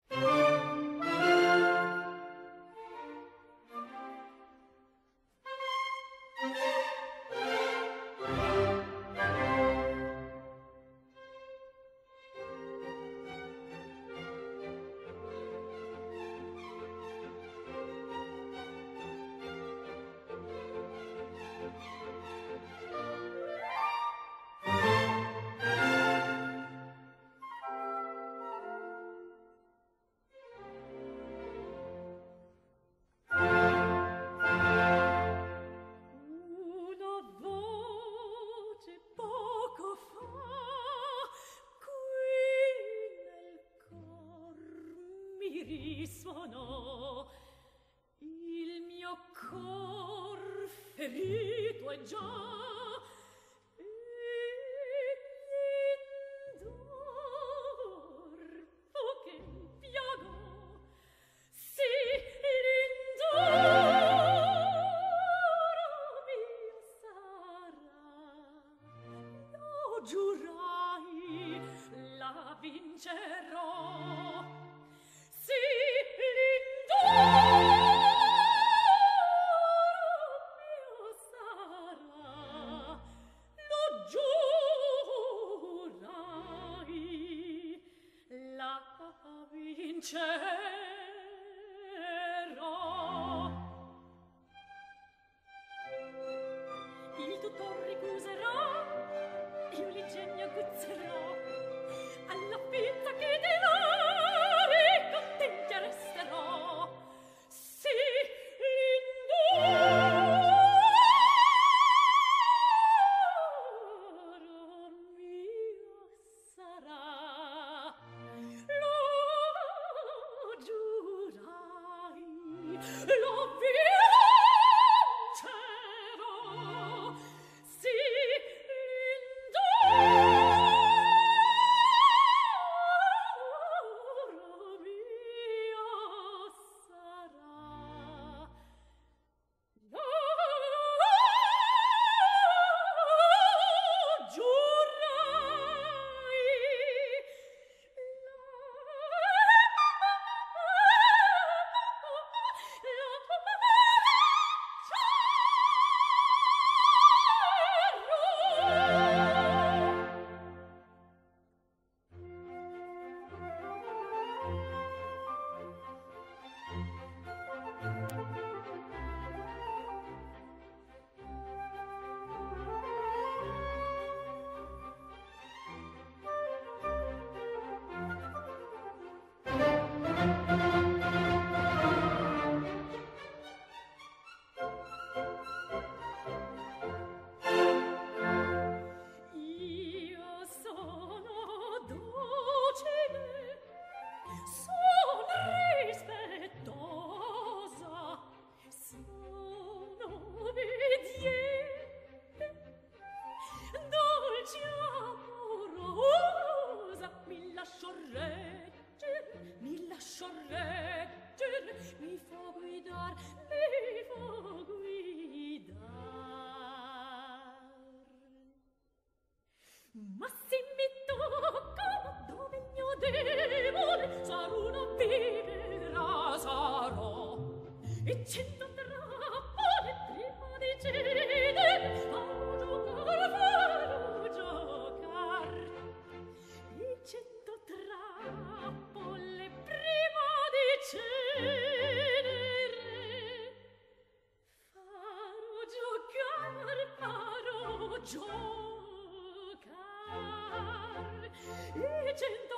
risuonò il mio cor ferito è già e l'indorfo che piago sì l'indoro mio sarà lo giurai la vincerò sì l'indoro mio sarà lo giurai la vincerò il tutor ricuserò io l'ingegno aguzzerò alla pizza che dirò e contenta resterò sì l'indoro mio sarà lo giurai lo vincerò sì l'indoro mio sarà lo io sono docile, son rispettosa, sono obbediente, dolce amorosa, mi lascio regger, mi fa guidar, ma se mi toccano dove il mio debole sarò una vivera sarò e 100 trappole prima di cedere farò giocar e 100 trappole prima di cedere farò giocare e 100